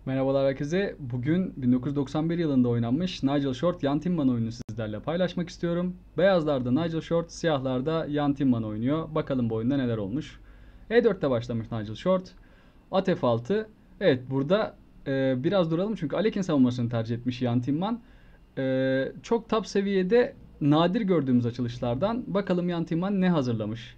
Merhabalar herkese. Bugün 1991 yılında oynanmış Nigel Short Jan Timman oyununu sizlerle paylaşmak istiyorum. Beyazlarda Nigel Short, siyahlarda Jan Timman oynuyor. Bakalım bu oyunda neler olmuş. E4'te başlamış Nigel Short. At F6. Evet, burada biraz duralım çünkü Alek'in savunmasını tercih etmiş Jan Timman. Çok top seviyede nadir gördüğümüz açılışlardan. Bakalım Jan Timman ne hazırlamış.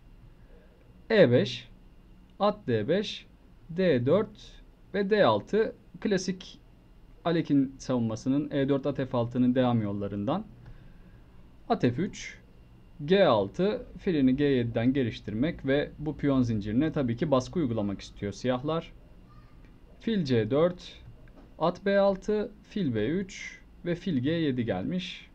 E5, at D5, D4 ve D6 klasik Alek'in savunmasının E4 at F6'nın devam yollarından. At F3, G6 filini G7'den geliştirmek ve bu piyon zincirine tabii ki baskı uygulamak istiyor siyahlar. Fil C4, at B6, fil B3 ve fil G7 gelmiş.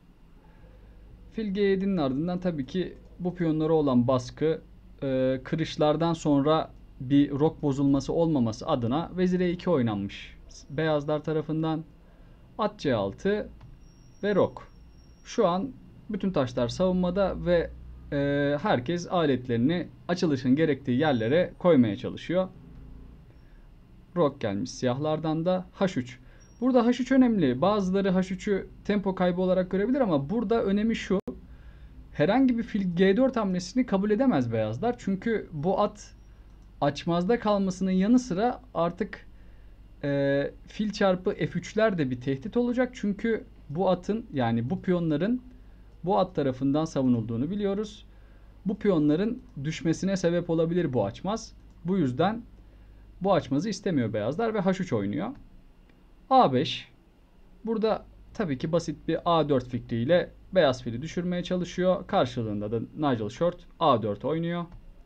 Fil G7'nin ardından tabii ki bu piyonlara olan baskı kırışlardan sonra bir rok bozulması olmaması adına vezir E2 oynanmış. Beyazlar tarafından at C6 ve rok. Şu an bütün taşlar savunmada ve herkes aletlerini açılışın gerektiği yerlere koymaya çalışıyor. Rok gelmiş siyahlardan da H3. Burada H3 önemli. Bazıları H3'ü tempo kaybı olarak görebilir ama burada önemi şu. Herhangi bir fil G4 hamlesini kabul edemez beyazlar. Çünkü bu at açmazda kalmasının yanı sıra artık fil çarpı F3'ler de bir tehdit olacak. Çünkü bu atın, yani bu piyonların bu at tarafından savunulduğunu biliyoruz. Bu piyonların düşmesine sebep olabilir bu açmaz. Bu yüzden bu açmazı istemiyor beyazlar ve H3 oynuyor. A5. Burada tabii ki basit bir A4 fikriyle beyaz fili düşürmeye çalışıyor. Karşılığında da Nigel Short A4 oynuyor.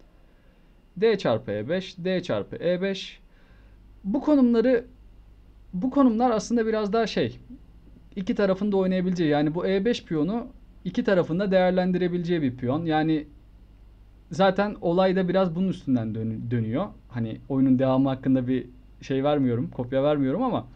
D çarpı E5, D çarpı E5. Bu konumları bu konumlar aslında biraz daha iki tarafında oynayabileceği, yani bu E5 piyonu iki tarafında değerlendirebileceği bir piyon. Yani zaten olay da biraz bunun üstünden dönüyor. Hani oyunun devamı hakkında bir şey vermiyorum, kopya vermiyorum ama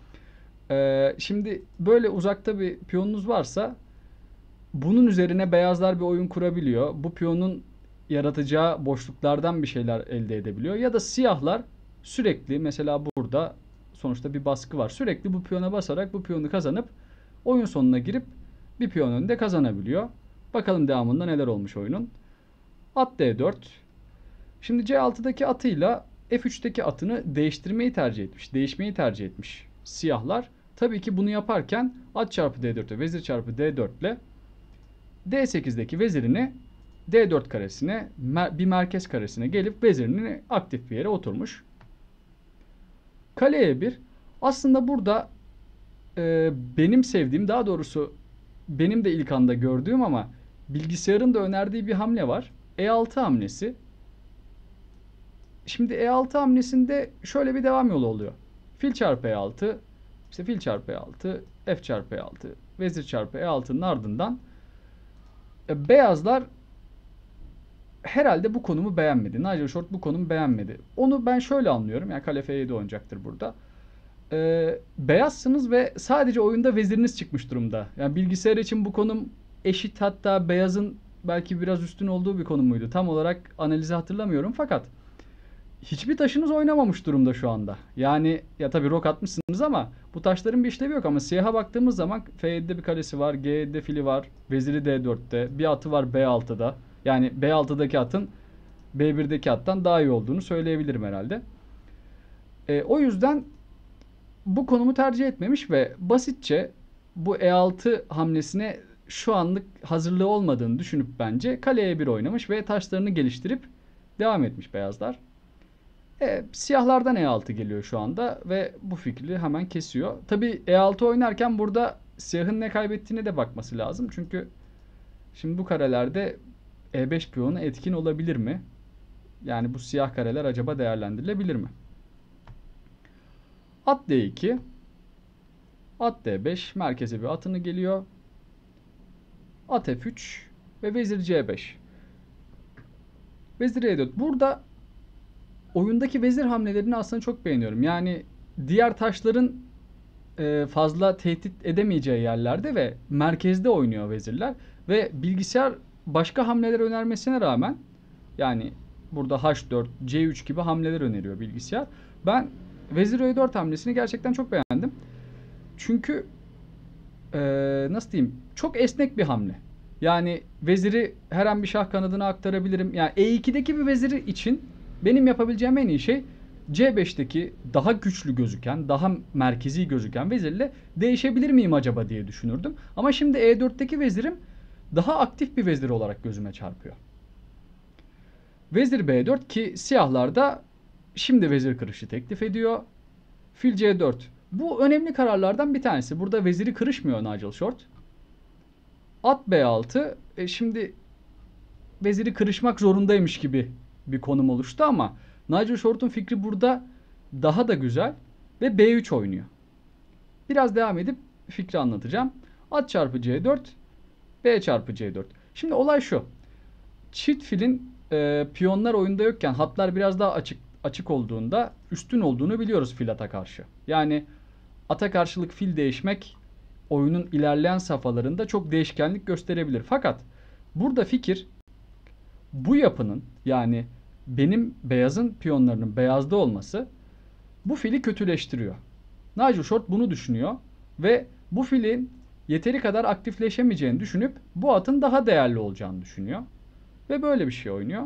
şimdi böyle uzakta bir piyonunuz varsa bunun üzerine beyazlar bir oyun kurabiliyor. Bu piyonun yaratacağı boşluklardan bir şeyler elde edebiliyor. Ya da siyahlar sürekli, mesela burada sonuçta bir baskı var. Sürekli bu piyona basarak bu piyonu kazanıp oyun sonuna girip bir piyon önünde kazanabiliyor. Bakalım devamında neler olmuş oyunun. At D4. Şimdi C6'daki atıyla F3'teki atını değiştirmeyi tercih etmiş. Değişmeyi tercih etmiş siyahlar. Tabii ki bunu yaparken at çarpı D4'e vezir çarpı D4 ile D8'deki vezirini D4 karesine, bir merkez karesine gelip vezirini aktif bir yere oturmuş. Kale E1. Aslında burada benim sevdiğim, daha doğrusu benim de ilk anda gördüğüm ama bilgisayarın da önerdiği bir hamle var. E6 hamlesi. Şimdi E6 hamlesinde şöyle bir devam yolu oluyor. Fil çarpı E6, işte fil çarpı E6, F çarpı E6, vezir çarpı E6'nın ardından beyazlar herhalde bu konumu beğenmedi. Nigel Short bu konumu beğenmedi. Onu ben şöyle anlıyorum. Yani kale F7 oynayacaktır burada. Beyazsınız ve sadece oyunda veziriniz çıkmış durumda. Yani bilgisayar için bu konum eşit, hatta beyazın belki biraz üstün olduğu bir konum muydu? Tam olarak analizi hatırlamıyorum fakat hiçbir taşınız oynamamış durumda şu anda. Yani ya tabii rok atmışsınız ama bu taşların bir işlevi yok, ama siyaha baktığımız zaman F7'de bir kalesi var, G7'de fili var, veziri D4'te, bir atı var B6'da. Yani B6'daki atın B1'deki attan daha iyi olduğunu söyleyebilirim herhalde. O yüzden bu konumu tercih etmemiş ve basitçe bu E6 hamlesine şu anlık hazırlığı olmadığını düşünüp bence kale E1 oynamış ve taşlarını geliştirip devam etmiş beyazlar. Siyahlardan E6 geliyor şu anda ve bu fikri hemen kesiyor. Tabi E6 oynarken burada siyahın ne kaybettiğine de bakması lazım. Çünkü şimdi bu karelerde E5 piyonu etkin olabilir mi? Yani bu siyah kareler acaba değerlendirilebilir mi? At D2, at D5, merkeze bir atını geliyor. At F3 ve vezir C5. Vezir E4. Burada oyundaki vezir hamlelerini aslında çok beğeniyorum. Yani diğer taşların fazla tehdit edemeyeceği yerlerde ve merkezde oynuyor vezirler. Ve bilgisayar başka hamleler önermesine rağmen, yani burada H4, C3 gibi hamleler öneriyor bilgisayar. Ben vezir E4 hamlesini gerçekten çok beğendim. Çünkü nasıl diyeyim, çok esnek bir hamle. Yani veziri her an bir şah kanadına aktarabilirim. Yani E2'deki bir veziri için benim yapabileceğim en iyi şey C5'teki daha güçlü gözüken, daha merkezi gözüken vezirle değişebilir miyim acaba diye düşünürdüm. Ama şimdi E4'teki vezirim daha aktif bir vezir olarak gözüme çarpıyor. Vezir B4 ki siyahlar da şimdi vezir kırışı teklif ediyor. Fil C4. Bu önemli kararlardan bir tanesi. Burada veziri kırışmıyor Nigel Short. At B6. Şimdi veziri kırışmak zorundaymış gibi bir konum oluştu ama Nigel Short'un fikri burada daha da güzel ve B3 oynuyor. Biraz devam edip fikri anlatacağım. At çarpı C4, B çarpı C4. Şimdi olay şu. Çift filin piyonlar oyunda yokken hatlar biraz daha açık olduğunda üstün olduğunu biliyoruz fil ata karşı. Yani ata karşılık fil değişmek oyunun ilerleyen safhalarında çok değişkenlik gösterebilir. Fakat burada fikir bu yapının, yani benim beyazın piyonlarının beyazda olması bu fili kötüleştiriyor. Nigel Short bunu düşünüyor ve bu filin yeteri kadar aktifleşemeyeceğini düşünüp bu atın daha değerli olacağını düşünüyor. Ve böyle bir şey oynuyor.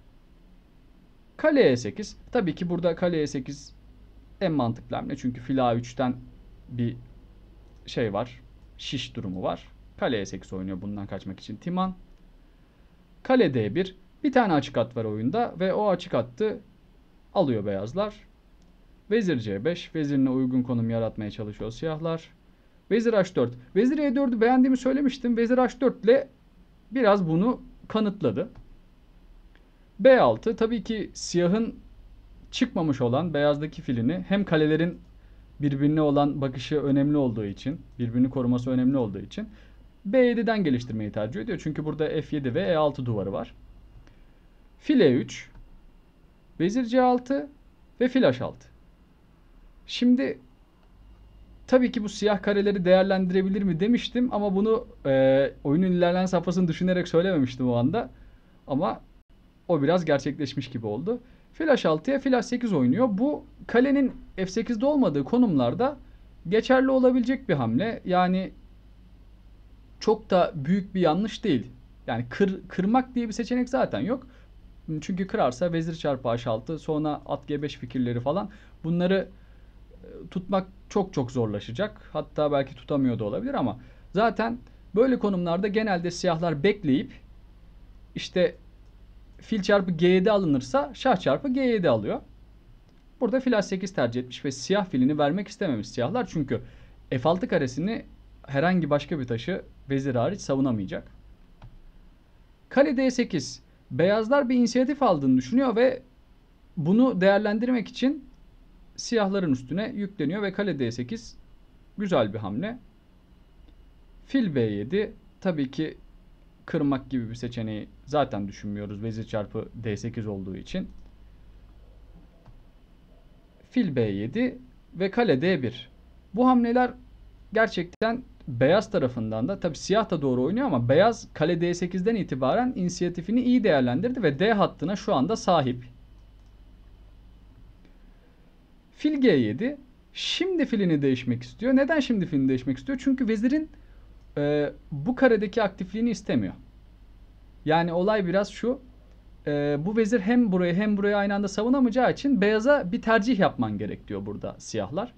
Kale E8. Tabii ki burada kale E8 en mantıklı hamle. Çünkü fil A3'ten bir şey var. Şiş durumu var. Kale E8 oynuyor bundan kaçmak için Timan. Kale D1. Bir tane açık at var oyunda ve o açık attı alıyor beyazlar. Vezir C5. Vezirine uygun konum yaratmaya çalışıyor siyahlar. Vezir H4. Vezir E4'ü beğendiğimi söylemiştim. Vezir H4 ile biraz bunu kanıtladı. B6 tabii ki siyahın çıkmamış olan beyazdaki filini hem kalelerin birbirine olan bakışı önemli olduğu için, birbirini koruması önemli olduğu için B7'den geliştirmeyi tercih ediyor. Çünkü burada F7 ve E6 duvarı var. Fil E3, vezir C6 ve fil H6. Şimdi tabii ki bu siyah kareleri değerlendirebilir mi demiştim ama bunu oyunun ilerleyen safhasını düşünerek söylememiştim o anda. Ama o biraz gerçekleşmiş gibi oldu. Fil H6'ya fil H8 oynuyor. Bu kalenin F8'de olmadığı konumlarda geçerli olabilecek bir hamle. Yani çok da büyük bir yanlış değil. Yani kırmak diye bir seçenek zaten yok. Çünkü kırarsa vezir çarpı H6 sonra at G5 fikirleri falan bunları tutmak çok çok zorlaşacak. Hatta belki tutamıyor da olabilir ama zaten böyle konumlarda genelde siyahlar bekleyip işte fil çarpı G7 alınırsa şah çarpı G7 alıyor. Burada fil H8 tercih etmiş ve siyah filini vermek istememiş siyahlar. Çünkü F6 karesini herhangi başka bir taşı vezir hariç savunamayacak. Kale D8. Beyazlar bir inisiyatif aldığını düşünüyor ve bunu değerlendirmek için siyahların üstüne yükleniyor ve kale D8 güzel bir hamle. Fil B7 tabii ki kırmak gibi bir seçeneği zaten düşünmüyoruz vezir çarpı D8 olduğu için. Fil B7 ve kale D1. Bu hamleler gerçekten beyaz tarafından da tabii siyah da doğru oynuyor ama beyaz kale D8'den itibaren inisiyatifini iyi değerlendirdi ve D hattına şu anda sahip. Fil G7 şimdi filini değişmek istiyor. Neden şimdi filini değişmek istiyor? Çünkü vezirin bu karedeki aktifliğini istemiyor. Yani olay biraz şu. Bu vezir hem burayı hem burayı aynı anda savunamayacağı için beyaza bir tercih yapman gerek diyor burada siyahlar.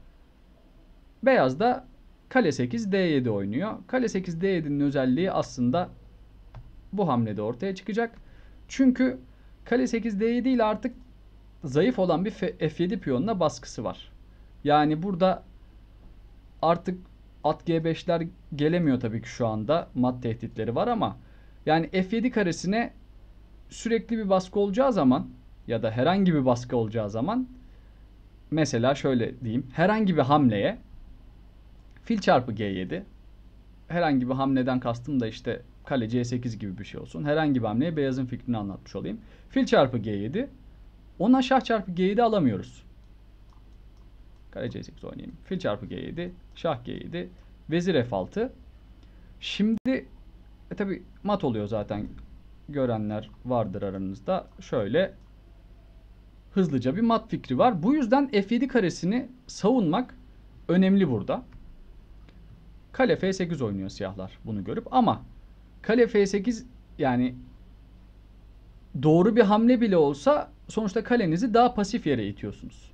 Beyaz da kale 8 D7 oynuyor. Kale 8 D7'nin özelliği aslında bu hamlede ortaya çıkacak. Çünkü kale 8 D7 ile artık zayıf olan bir F7 piyonuna baskısı var. Yani burada artık at G5'ler gelemiyor tabii ki şu anda. Mat tehditleri var ama yani F7 karesine sürekli bir baskı olacağı zaman ya da herhangi bir baskı olacağı zaman mesela şöyle diyeyim. Herhangi bir hamleye fil çarpı G7 herhangi bir hamleden kastım da işte kale C8 gibi bir şey olsun. Herhangi bir hamleye beyazın fikrini anlatmış olayım. Fil çarpı G7 ona şah çarpı G7 alamıyoruz. Kale C8 oynayayım. Fil çarpı G7, şah G7, vezir F6. Şimdi tabi mat oluyor zaten. Görenler vardır aranızda. Şöyle hızlıca bir mat fikri var. Bu yüzden F7 karesini savunmak önemli burada. Kale F8 oynuyor siyahlar bunu görüp, ama kale F8 yani doğru bir hamle bile olsa sonuçta kalenizi daha pasif yere itiyorsunuz.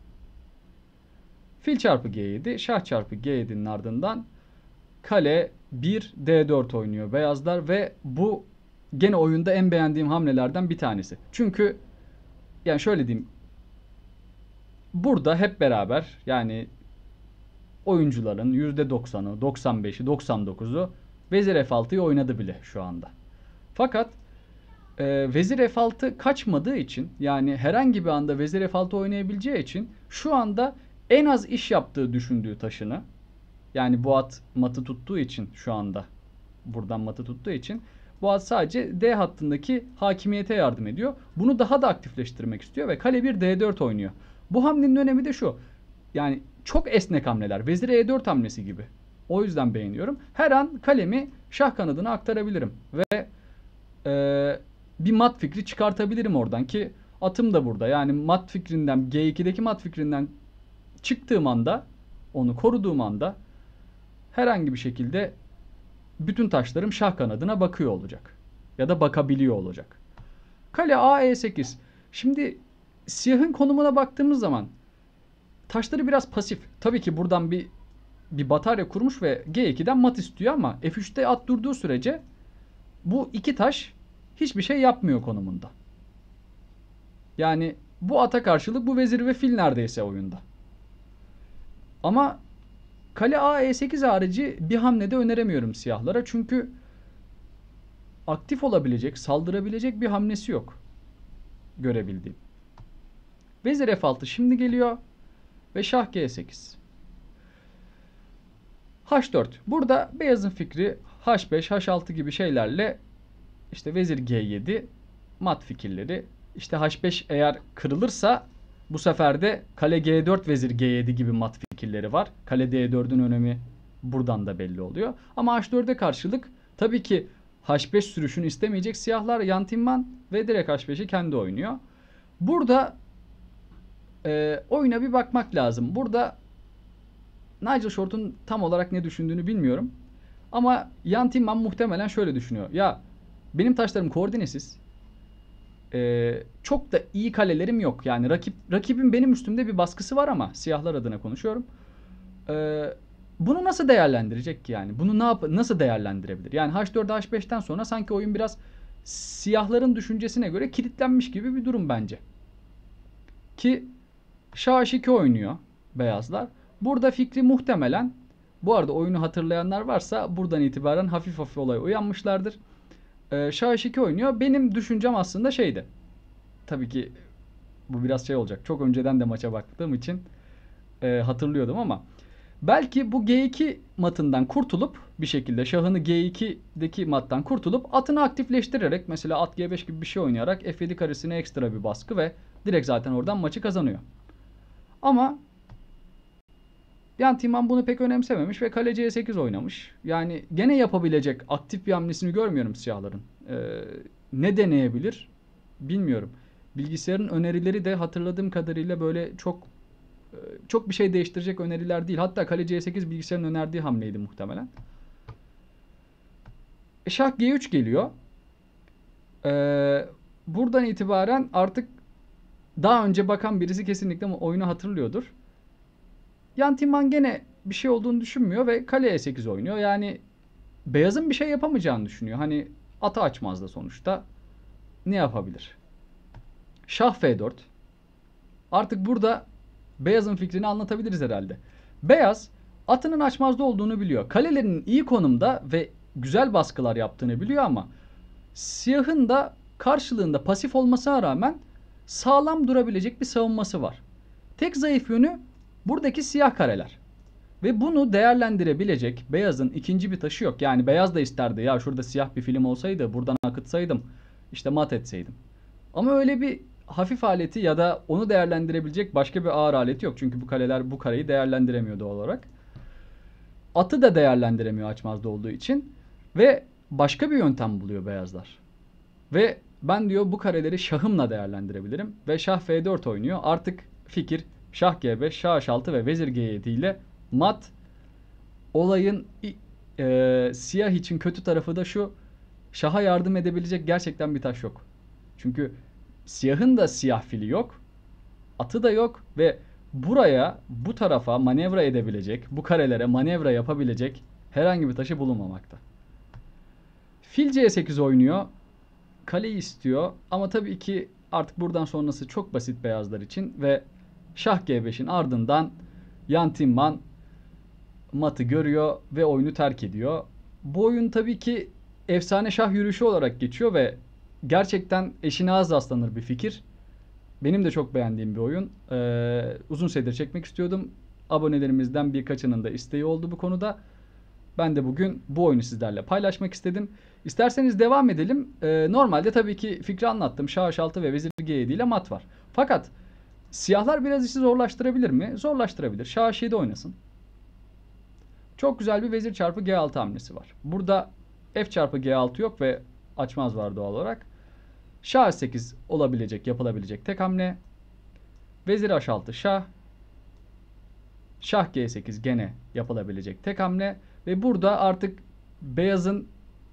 Fil çarpı G7, şah çarpı G7'nin ardından kale 1 D4 oynuyor beyazlar ve bu gene oyunda en beğendiğim hamlelerden bir tanesi. Çünkü yani şöyle diyeyim, burada hep beraber yani oyuncuların %90'ı, 95'i, 99'u vezir F6'yı oynadı bile şu anda. Fakat vezir F6 kaçmadığı için, yani herhangi bir anda vezir F6 oynayabileceği için şu anda en az iş yaptığı düşündüğü taşını, yani bu at matı tuttuğu için, şu anda buradan matı tuttuğu için bu at sadece D hattındaki hakimiyete yardım ediyor. Bunu daha da aktifleştirmek istiyor ve kale 1 D4 oynuyor. Bu hamlenin önemi de şu. Yani çok esnek hamleler. Vezir E4 hamlesi gibi. O yüzden beğeniyorum. Her an kalemi şah kanadına aktarabilirim ve bir mat fikri çıkartabilirim oradan, ki atım da burada. Yani mat fikrinden, G2'deki mat fikrinden çıktığım anda, onu koruduğum anda herhangi bir şekilde bütün taşlarım şah kanadına bakıyor olacak. Ya da bakabiliyor olacak. Kale A E8. Şimdi siyahın konumuna baktığımız zaman taşları biraz pasif. Tabii ki buradan bir batarya kurmuş ve G2'den mat istiyor, ama F3'te at durduğu sürece bu iki taş hiçbir şey yapmıyor konumunda. Yani bu ata karşılık bu vezir ve fil neredeyse oyunda. Ama kale A E8 harici bir hamlede öneremiyorum siyahlara. Çünkü aktif olabilecek, saldırabilecek bir hamlesi yok görebildiğim. Vezir F6 şimdi geliyor ve şah G8. H4. Burada beyazın fikri H5, H6 gibi şeylerle, işte vezir G7 mat fikirleri. İşte H5 eğer kırılırsa bu sefer de kale G4, vezir G7 gibi mat fikirleri var. Kale D4'ün önemi buradan da belli oluyor. Ama H4'e karşılık tabii ki H5 sürüşünü istemeyecek siyahlar Yantinman ve direkt H5'i kendi oynuyor. Burada oyuna bir bakmak lazım. Burada Nigel Short'un tam olarak ne düşündüğünü bilmiyorum. Ama Yantinman muhtemelen şöyle düşünüyor. Ya benim taşlarım koordinesiz. Çok da iyi kalelerim yok. Yani rakibin benim üstümde bir baskısı var, ama siyahlar adına konuşuyorum. Bunu nasıl değerlendirecek ki yani? Bunu nasıl değerlendirebilir? Yani H4'e H5'ten sonra sanki oyun biraz siyahların düşüncesine göre kilitlenmiş gibi bir durum bence. Ki Şah H2 oynuyor beyazlar. Burada fikri muhtemelen, bu arada oyunu hatırlayanlar varsa buradan itibaren hafif hafif olaya uyanmışlardır. Şah H2 oynuyor. Benim düşüncem aslında şeydi. Tabii ki bu biraz şey olacak. Çok önceden de maça baktığım için hatırlıyordum, ama belki bu G2 matından kurtulup bir şekilde şahını G2'deki mattan kurtulup atını aktifleştirerek, mesela at G5 gibi bir şey oynayarak F7 karesine ekstra bir baskı ve direkt zaten oradan maçı kazanıyor. Ama Yantinman bunu pek önemsememiş ve kale C8 oynamış. Yani gene yapabilecek aktif bir hamlesini görmüyorum siyahların. Ne deneyebilir bilmiyorum. Bilgisayarın önerileri de hatırladığım kadarıyla böyle çok bir şey değiştirecek öneriler değil. Hatta kale C8 bilgisayarın önerdiği hamleydi muhtemelen. Şah G3 geliyor. Buradan itibaren artık daha önce bakan birisi kesinlikle oyunu hatırlıyordur. Yantinman gene bir şey olduğunu düşünmüyor ve kale E8 oynuyor. Yani beyazın bir şey yapamayacağını düşünüyor. Hani atı açmaz da sonuçta. Ne yapabilir? Şah F4. Artık burada beyazın fikrini anlatabiliriz herhalde. Beyaz atının açmazda olduğunu biliyor. Kalelerinin iyi konumda ve güzel baskılar yaptığını biliyor, ama siyahın da karşılığında pasif olmasına rağmen sağlam durabilecek bir savunması var. Tek zayıf yönü buradaki siyah kareler. Ve bunu değerlendirebilecek beyazın ikinci bir taşı yok. Yani beyaz da isterdi, ya şurada siyah bir film olsaydı buradan akıtsaydım, işte mat etseydim. Ama öyle bir hafif aleti ya da onu değerlendirebilecek başka bir ağır aleti yok. Çünkü bu kaleler bu kareyi değerlendiremiyor doğal olarak. Atı da değerlendiremiyor açmazda olduğu için. Ve başka bir yöntem buluyor beyazlar. Ve Ben diyor bu kareleri şahımla değerlendirebilirim ve şah F4 oynuyor. Artık fikir şah G5, şah H6 ve vezir G7 ile mat. Olayın siyah için kötü tarafı da şu: şaha yardım edebilecek gerçekten bir taş yok. Çünkü siyahın da siyah fili yok, atı da yok ve buraya, bu tarafa manevra edebilecek, bu karelere manevra yapabilecek herhangi bir taşı bulunmamakta. Fil C8 oynuyor. Kaleyi istiyor ama tabii ki artık buradan sonrası çok basit beyazlar için ve şah G5'in ardından Jan Timman matı görüyor ve oyunu terk ediyor. Bu oyun tabii ki efsane şah yürüyüşü olarak geçiyor ve gerçekten eşine az rastlanır bir fikir. Benim de çok beğendiğim bir oyun. Uzun süredir çekmek istiyordum. Abonelerimizden birkaçının da isteği oldu bu konuda. Ben de bugün bu oyunu sizlerle paylaşmak istedim. İsterseniz devam edelim. Normalde tabii ki fikri anlattım. Şah H6 ve vezir G7 ile mat var. Fakat siyahlar biraz işi zorlaştırabilir mi? Zorlaştırabilir. Şah H7 oynasın. Çok güzel bir vezir çarpı G6 hamlesi var. Burada F çarpı G6 yok ve açmaz var doğal olarak. Şah H8 olabilecek, yapılabilecek tek hamle. Vezir H6 şah. Şah G8 gene yapılabilecek tek hamle. Ve burada artık beyazın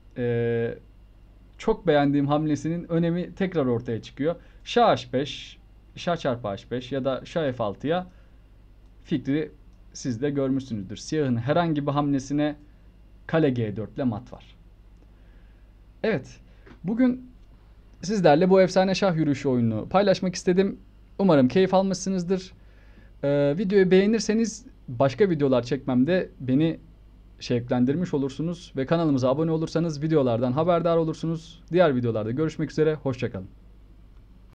çok beğendiğim hamlesinin önemi tekrar ortaya çıkıyor. Şah H5, şah çarpı H5 ya da şah F6'ya fikri siz de görmüşsünüzdür. Siyahın herhangi bir hamlesine kale G4 ile mat var. Evet, bugün sizlerle bu efsane şah yürüyüşü oyununu paylaşmak istedim. Umarım keyif almışsınızdır. Videoyu beğenirseniz başka videolar çekmemde beni şevklendirmiş olursunuz ve kanalımıza abone olursanız videolardan haberdar olursunuz. Diğer videolarda görüşmek üzere, hoşça kalın.